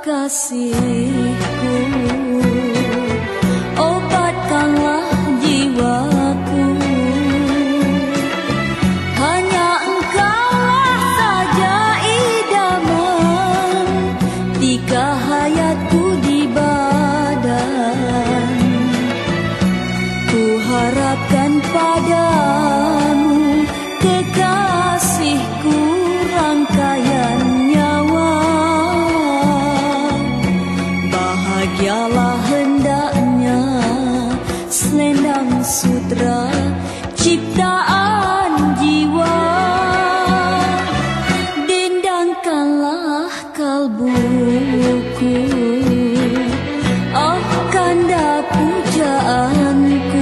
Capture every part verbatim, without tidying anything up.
kekasihku, obatkanlah jiwaku. Hanya engkaulah saja idaman ketika hayatku di badan. Ku harapkan padamu kekasihku rangkaian nyawa. Bahagialah hendaknya selendang sutra ciptaan jiwa. Dendangkanlah kalbuku, oh kanda pujaanku.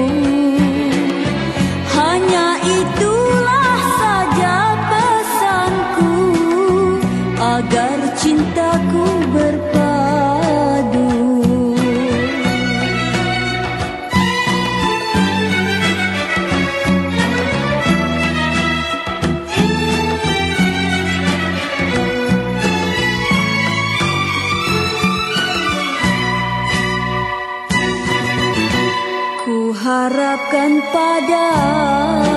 Hanya itulah saja pesanku, agar cintaku berpadu. Ku harapkan padamu